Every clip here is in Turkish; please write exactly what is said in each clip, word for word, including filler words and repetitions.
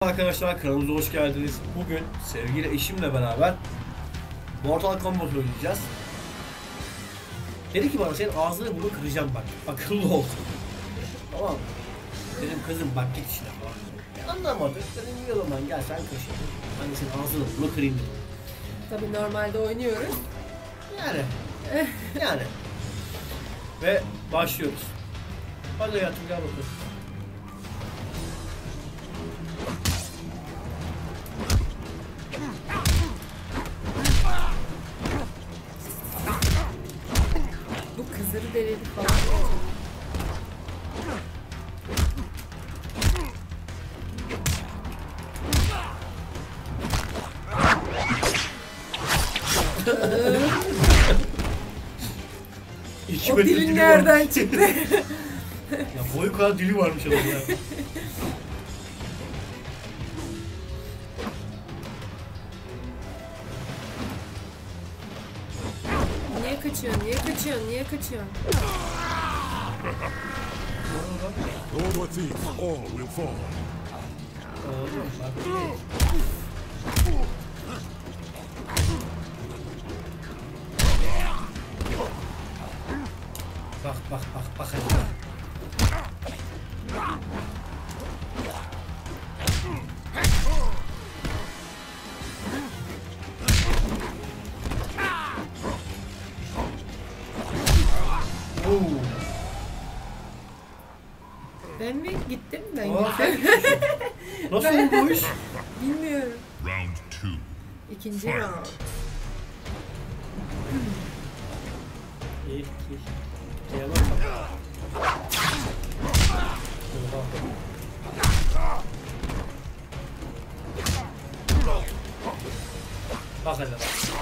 Arkadaşlar kanalımıza hoş geldiniz. Bugün sevgili eşimle beraber Mortal Kombat oynayacağız. Dedi ki bana senin ağzını bunu kıracağım bak. Akıllı ol. Tamam. Dedim kızım bak git işine falan. Anlamadı. Dedim iyi o zaman gel sen kır şimdi. Ben de senin ağzını bunu kırayım dedim. Tabii normalde oynuyoruz. Yani. yani. Ve başlıyoruz. Hadi hayatım gel bakalım. Bu kızları dereli falan. İki O metre dilin dili nereden varmış. çıktı? Ya boyu kadar dili varmış adamın ya. Niye kaçıyorsun? Niye kaçıyorsun? Niye kaçıyorsun? Lord or thief, all will fall. Oğlum bak. Bak bak bak bak hadi. Oo. Ben mi gittim? Ben Aa, sen gittim. gitmişsin. Nasıl oldu bu iş? Bilmiyorum. Round two. İkinci round. İyi iyi. Şeye bak bak. Bak hele.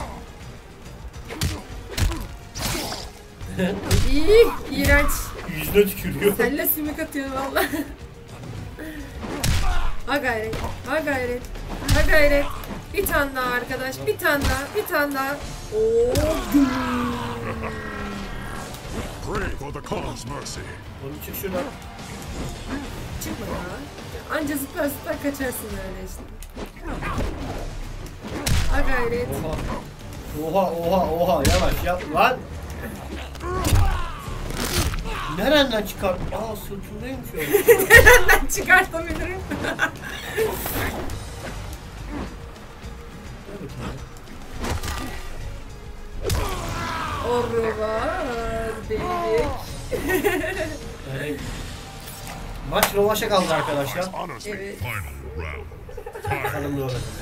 İyi, iğrenç. Yüzüne tükürüyor. Senle sümük atıyor valla. Ha gayret, ha gayret, ha gayret. Bir tane daha arkadaş, bir tane daha, bir tane daha. Oo, güm. Pray for the Khan's mercy. Oğlum çık şuradan. Çıkma ya. Anca zıplar zıplar kaçarsın öyle işte. Ha gayret. Oha. Oha oha oha yavaş yap lan. Nereden çıkar? Aa sırtındaymış o. Nereden çıkartabilirim? Orvar delik. Yani maç rovaşa kaldı arkadaşlar. Honors me. Evet. Final round. Bakalım ne olacak.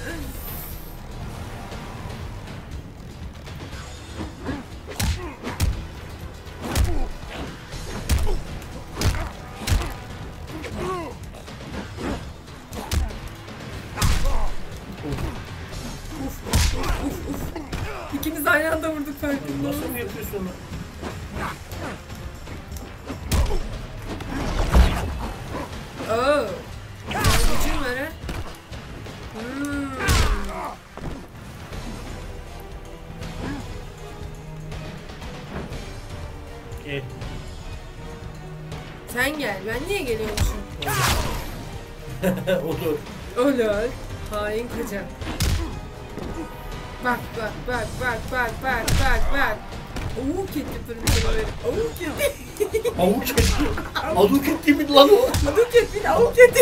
İkimiz aynı anda vurduk farkında. Nasıl mı yapıyorsun onu? Oo. Gücüm var ha. Hmm. Gel. Sen gel. Ben niye geliyormuşum? Olur. Olur. Hain koca. Bak bak bak bak bak bak bak bak. Oo kedi fırını böyle. Oo kedi. Avuk etti. Avuk etti mi lan o? Avuk kedi. Avuk kedi.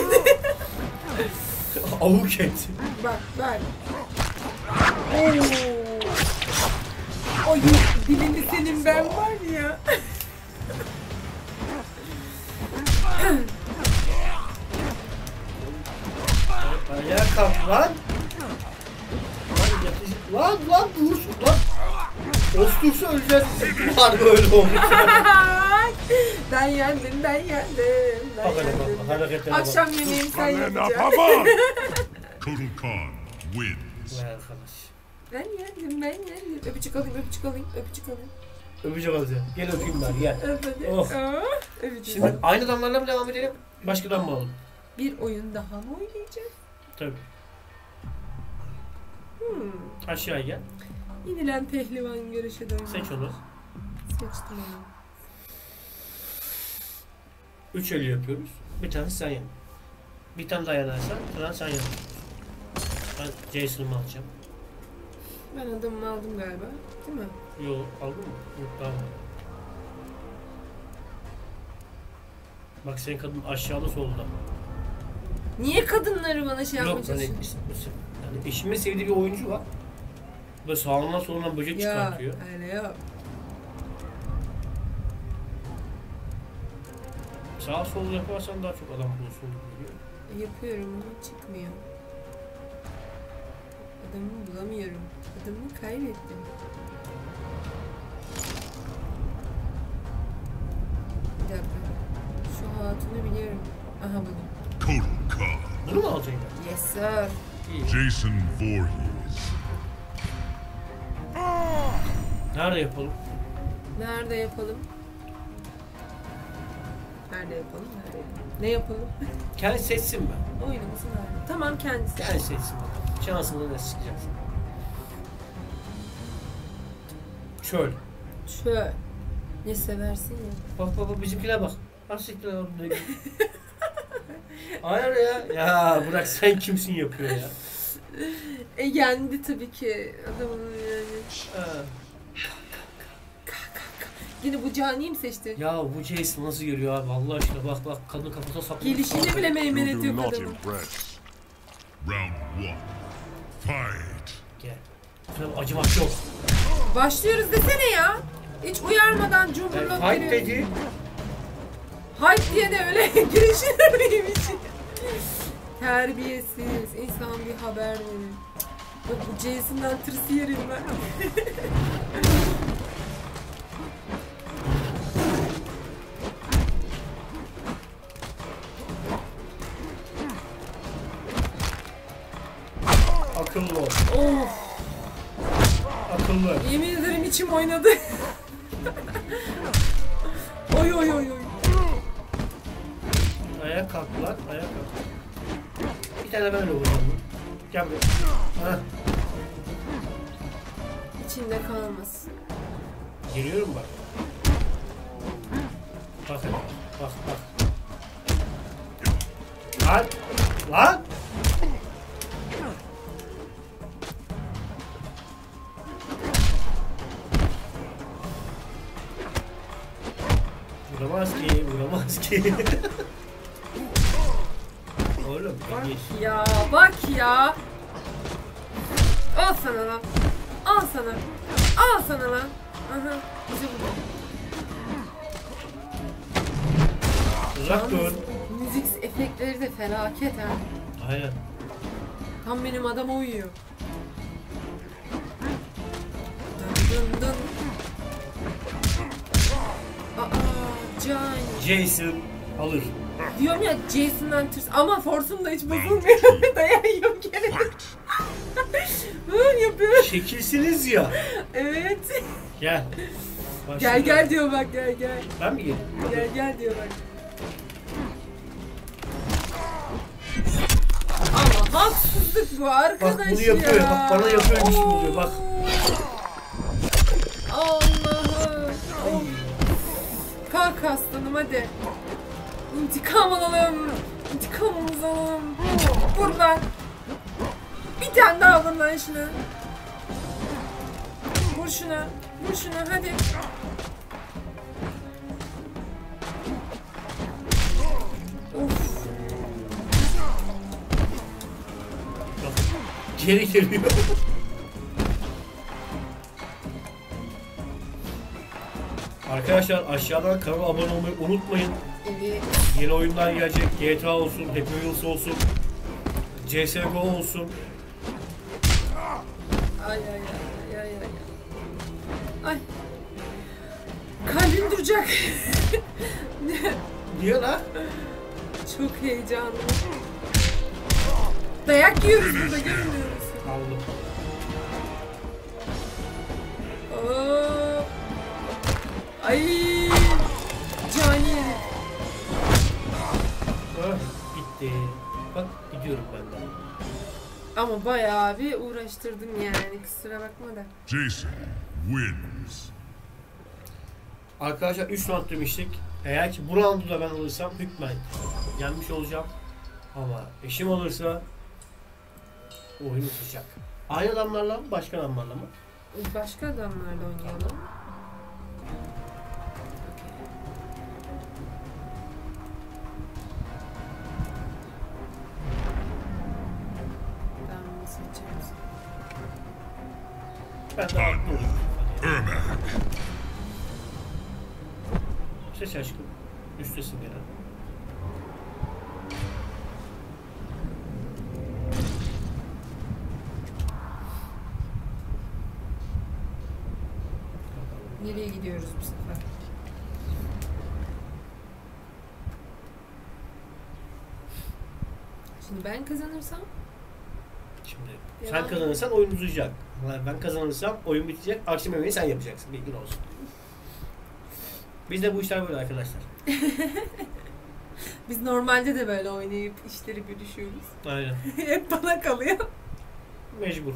Avuk etti. Bak bak. Oo. Ay dilini senin ben var ya. Ayağa kalk lan. Lan yatış- Lan lan dur lan. Ostursa öleceğiz. Var böyle olmuş. Ben yendim, ben yendim. Ben Bak hele yendim. bak, hareketlere bak. Akşam yemeğimi sen Kalena yapacaksın. Pava. Total Khan wins. Vay arkadaş. Ben yendim, ben yendim. Öpücük alayım, öpücük alayım, öpücük alayım. Öpücük alacağım. Gel öpeyim ben gel. Öp hadi. Oh. Aa, öpücük. Şimdi aynı adamlarla mı devam edelim? Başkadan mı alalım? Bir oyun daha mı oynayacağız? Tabii. Hmm. Aşağı gel. Yenilen pehlivan görüşü dön. Seç onu. Seçtim onu. Üç eli yapıyoruz. Bir tanesi sen yap. Bir tane daha yanarsan falan sen yanıyorsun. Ben Jason'ımı alacağım. Ben adamımı aldım galiba. Değil mi? Yok aldın mı? Yok daha var. Bak senin kadın aşağıda solda. Niye kadınları bana şey Yok yapmaya hani, çalışıyorsun? yani eşimin sevdiği bir oyuncu var. Böyle sağından solundan böcek Ya çıkartıyor. öyle yok. Sağa sol yaparsan daha çok adam bulursun gibi geliyor. Yapıyorum ama çıkmıyor. Adamı bulamıyorum. Adamı kaybettim. Bir dakika. Şu hatunu biliyorum. Aha buldum. Kotal Khan. Bunu mu alacaksın? Yes sir. İyi. Jason Voorhees. Nerede yapalım? Nerede yapalım? Nerede yapalım? Nerede yapalım? Ne yapalım? Kendi seçsin mi? Oyunumuzu nerede? Tamam kendisi. Kendi seçsin. Şansını ne sıkacaksın? Çöl. Şöyle. Ne seversin ya? Bak bak bak bizimkine bak. Asiktir orada. Hayır ya. Ya bırak sen kimsin yapıyor ya. E yendi tabii ki adamın yani. Ha. Yine bu caniyi mi seçti? Ya bu Jason nasıl görüyor abi Allah aşkına bak bak kadın kafasına saplıyor. Gelişiyle bile meymenet You do yok not adamın. impress. Round one. Fight. Gel. Şuna acımak yok. Başlıyoruz desene ya. Hiç uyarmadan cumhurluk Yani fight giriyor. dedi. Hayt diye de öyle girişir miymiş? Terbiyesiz. İnsan bir haber verir. Yok bu Jason'dan tırsıyerim ben. Akıllı ol. Of. Akıllı. Yemin ederim içim oynadı. Oy oy oy oy. Ayağa kalktılar. Ayağa kalk. Bir tane ben öyle vuracağım. Gel buraya. Hah. İçinde kalmasın. Giriyorum bak. Bak hele. Bak bak. Lan. Lan. Vuramaz ki, vuramaz ki. Oğlum, Bak geç. ya, bak ya. Al sana lan. Al sana. Al sana lan. Aha. Bizi buldu. Uzak dur. Müzik efektleri de felaket ha. Aynen. Tam benim adama uyuyor. Dın dın dın. Aa, Can. Jason alır. Diyorum ya Jason'dan tırs ama forsum da hiç bozulmuyor. Dayan yok gene. Hı yapıyor. Şekilsiniz ya. Evet. Gel. Başla. Gel gel diyor bak gel gel. Ben mi geleyim? Gel gel diyor bak. Ama haksızlık bu arkadaş Bak bunu yapıyor ya. ya. Bak bana yapıyormuş gibi oluyor. Bak. Allah'ım. Oh. Kalk aslanım hadi. İntikam alalım. İntikamımızı alalım. Vur lan. Bir tane daha vur lan şuna. Vur şuna. Vur şuna hadi. Of. Geri geliyor. Arkadaşlar aşağıdan kanala abone olmayı unutmayın. Evet. Yeni oyunlar gelecek. G T A olsun, Happy Wheels olsun, C S G O olsun. Ay ay ay ay ay ay. Ay. Kalbim duracak. Niye lan? Çok heyecanlı. Dayak yiyoruz burada görmüyoruz. Aldım. Oo. Ay. Cani. Ah, bitti. Bak gidiyorum ben de. Ama bayağı bir uğraştırdım yani kusura bakma da. Jason wins. Arkadaşlar üç round demiştik. Eğer ki bu roundu da ben alırsam hükmen yenmiş olacağım. Ama eşim olursa oyun uzayacak. Aynı adamlarla mı, başka adamlarla mı? Başka adamlarla oynayalım. Ben bunu seçeceğim. Ben de haklı olayım. Seç aşkım. Üstesin gene. Nereye gidiyoruz bu sefer? Şimdi ben kazanırsam? Şimdi Devam. sen kazanırsan oyun uzayacak. Ben kazanırsam oyun bitecek. Akşam yemeği sen yapacaksın. Bilgin olsun. Bizde bu işler böyle arkadaşlar. Biz normalde de böyle oynayıp işleri bölüşüyoruz. Aynen. Hep bana kalıyor. Mecbur.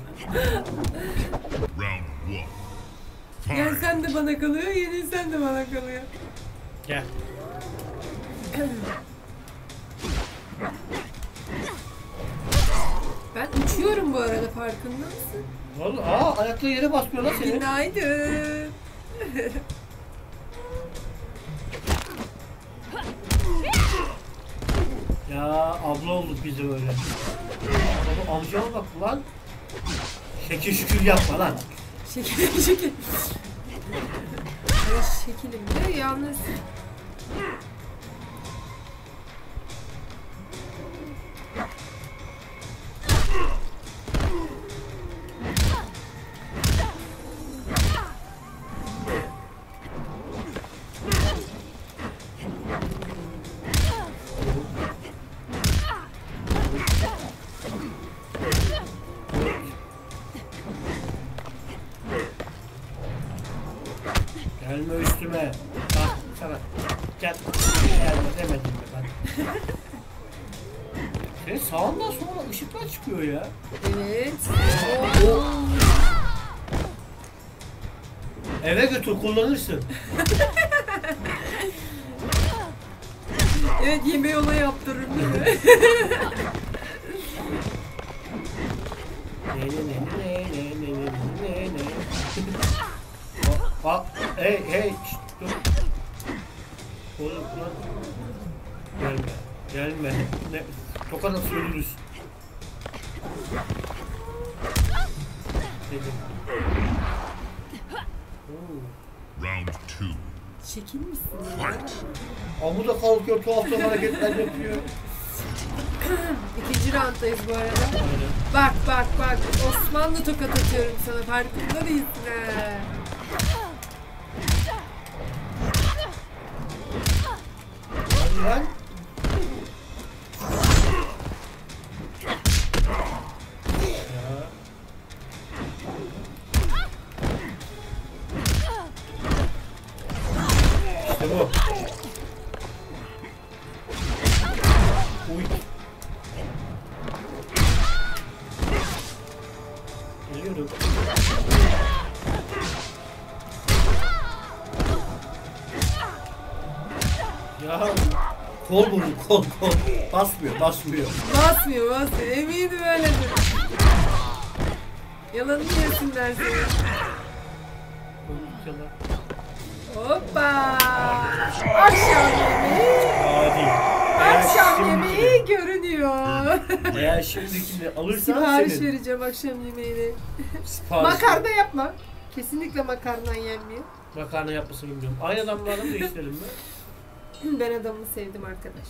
Round one. Gel sen de bana kalıyor, yenil sen de bana kalıyor. Gel. Ben uçuyorum bu arada, farkında mısın? Vallahi aa ayakları yere basmıyor lan senin. Günaydın. Ya abla olduk biz de böyle. Baba amcama bak lan. Şekil şükür yapma lan. Şekil şekil. Evet, şekilim de yalnız. Gelme üstüme. Bak sana. Gel. Gelme demedim mi ben. Senin sağından sonra ışıklar çıkıyor ya. Evet. Oo. Eve götür kullanırsın. Evet, yemeği ona yaptırırım değil mi? Ne ne ne ne ne ne ne ne ne. Aa, hey hey şşt, dur. Oğlum lan. Gelme. Gelme. Ne? Tokat nasıl ölürüz? Dedim. Round two. Şekil misin ya? Fight. Abu da kalkıyor, tuhaf tuhaf hareketler yapıyor. İkinci rounddayız bu arada. Aynen. Bak bak bak, Osmanlı tokat atıyorum sana, farkında değilsin ha. Hadi lan. Ya. İşte bu. Uy. Geliyorum. Ya kol vurdu, kol kol. Basmıyor, basmıyor. Basmıyor basmıyor, eminim öyledir. Yalanını yesinler seni. Hoppa! Akşam yemeği, Hadi. akşam yemeği görünüyor. Eğer şimdikini alırsan Sipariş senin. vereceğim akşam yemeğini. Sipariş. Makarna yapma. Kesinlikle makarna yenmiyor. Makarna yapmasını bilmiyorum. Aynı adamlarla mı değiştirelim mi? Ben adamını sevdim arkadaş.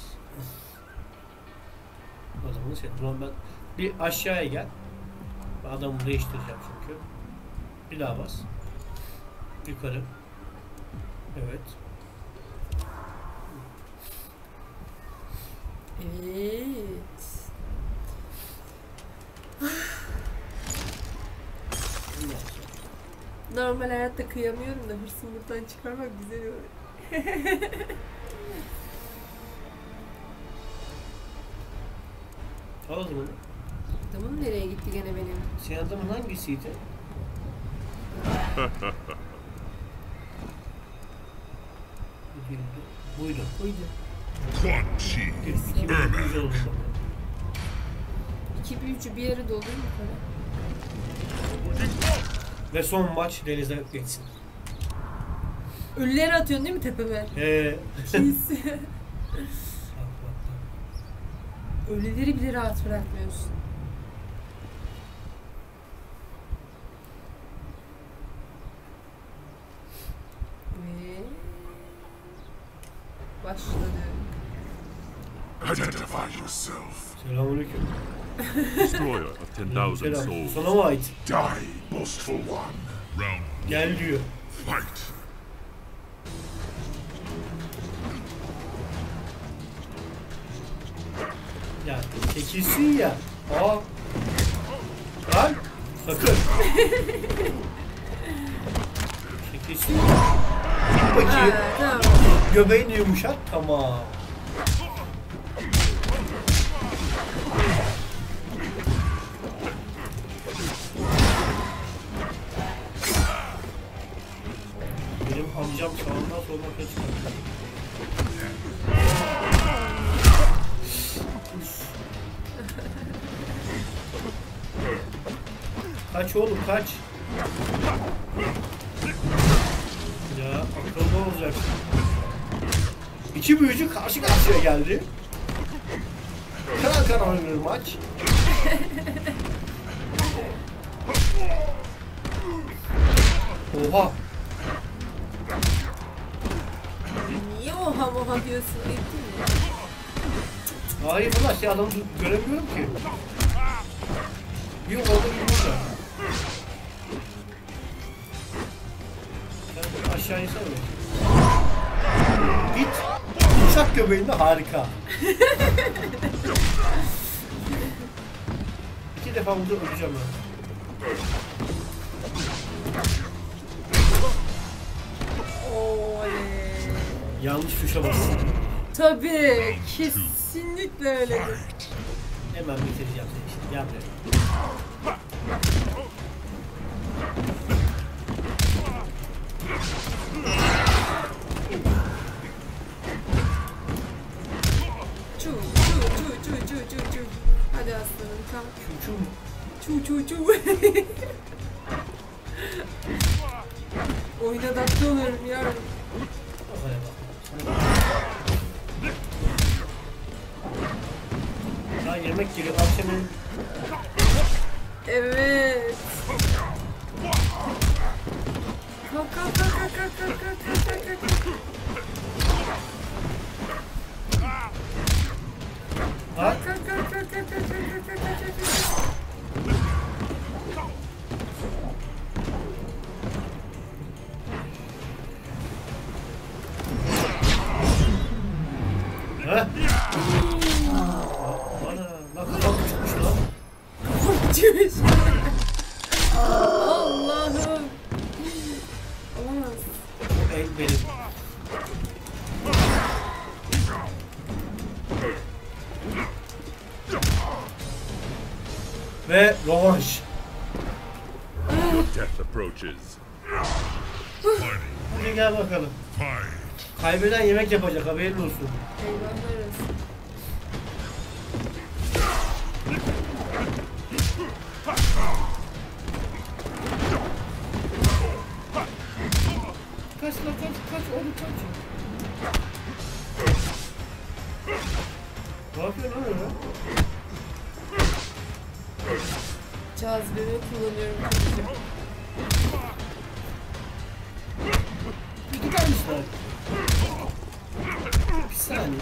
Adamını sevdim. Ulan ben bir aşağıya gel. Ben adamı değiştireceğim çünkü. Bir daha bas. Yukarı. Evet. Evet. Normal hayatta kıyamıyorum da hırsımı buradan çıkarmak güzel olur. Al o zaman. Adamım nereye gitti gene benim? Senin adamın hangisiydi? Bu değildi. Buydu. Buydu. Quan Chi. İki bin dokuz yüz oldu. iki bir üçü bir yere doldur mu kadar? Ve son maç Deniz'e geçsin. Ölüleri atıyorsun değil mi tepeme? Eee. Pis. Ölüleri bile rahat bırakmıyorsun. Ve başladı. Identify yourself. Selamünaleyküm. Destroyer of ten thousand Selam. souls. Sana mı ait? Die, boastful one. Round Gel diyor. Fight. Ya çekilsin ya. Aa. Lan. Sakın. Çekilsin ya. Git bakayım. Ha, tamam. Göbeğini yumuşat. Tamam. Benim amcam sağından soluna kaçıyor. Kaç oğlum kaç. Ya akıllı olacak. İki büyücü karşı karşıya geldi. Kan kan oynanır maç. Oha. Niye oha moha diyorsun? Ayıp değil mi? Hayır ulan şey adamı göremiyorum ki. Bir orada bir burada. Sen aşağı insene. Git. Uçak göbeğinde harika. İki defa burada öleceğim ben. Oley. Yanlış tuşa bastım. Tabii. Kesinlikle öyledir. Hemen bitireceğim seni şimdi. Gel buraya. Çu çu çu çu çu çu çu. Hadi aslanım kalk. Çuçum. Çu çu çu. Oyuna adapte oluyorum yavrum. Kafaya bak. Daha yemek geliyor. Akşamın Evet. Kalk kalk kalk kalk kalk kalk kalk kalk kalk kalk. ha? Kalk kalk kalk kalk kalk kalk kalk kalk kalk kalk. Ha? Ana, lan kafam uçmuş lan. Korkmuş. Allah'ım. Olamaz. O el benim. Ve rövanş. death approaches. Hadi gel bakalım. Fight. Kaybeden yemek yapacak, haberin olsun. Eyvallah olsun. Kaç lan kaç, kaç oğlum kaç. Ne yapıyorsun lan öyle? Cazibemi kullanıyorum. Bir gidermişler. Bir saniye.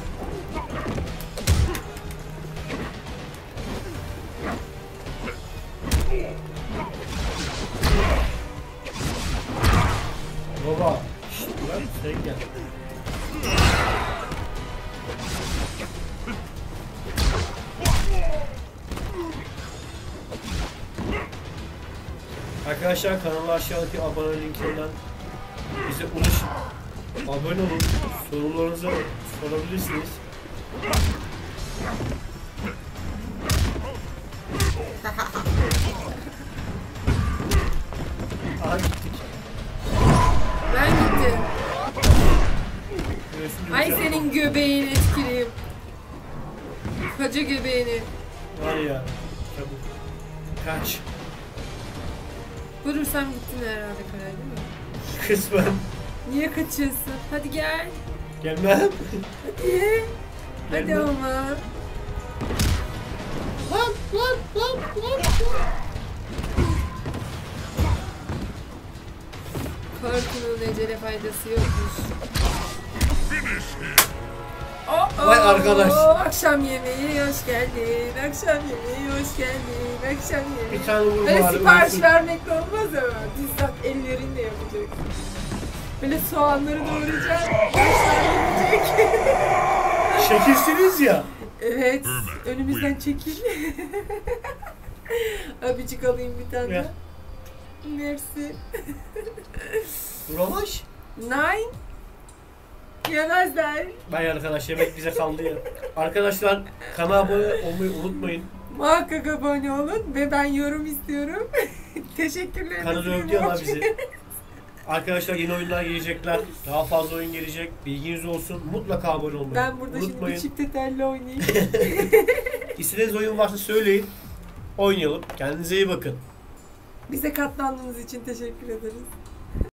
Baba. Şşt lan sen gel. Arkadaşlar kanala aşağıdaki abone linkinden bize ulaşın. Abone olun. Sorularınızı sorabilirsiniz. Aha gittik. Ben gittim. Göğsünü Ay yiyeceğim. senin göbeğini etkileyim. Koca göbeğini. Var ya. Çabuk. Kaç. Vurursam gittin herhalde Koray değil mi? Kısmen. Niye kaçıyorsun? Hadi gel. Gelmem. Hadi. Hadi Gelmem. ama. Lan lan lan lan. Korkunun ecele faydası yokmuş. Oh, oh, Vay arkadaş. Akşam yemeği hoş geldin. Akşam yemeği hoş geldin. Akşam yemeği. Bir tane vur Böyle bari, sipariş ölsün. vermekle olmaz ama. Bizzat ellerinle yapacaksın. Böyle soğanları doğrayacaksın. Başlar gidecek. Şekilsiniz ya. Evet. Önümüzden çekil. Abicik alayım bir tane. Ver. Mersi. Rolaş. Nine. Yemezler. Vay arkadaş yemek bize kaldı ya. Arkadaşlar kanala abone olmayı unutmayın. Muhakkak abone olun ve ben yorum istiyorum. Teşekkürler. Kanalı övdüyorlar bizi. Arkadaşlar yeni oyunlar gelecekler. Daha fazla oyun gelecek. Bilginiz olsun. Mutlaka abone olmayı Ben burada unutmayın. şimdi çifte telli oynayayım. İstediğiniz oyun varsa söyleyin. Oynayalım. Kendinize iyi bakın. Bize katlandığınız için teşekkür ederiz.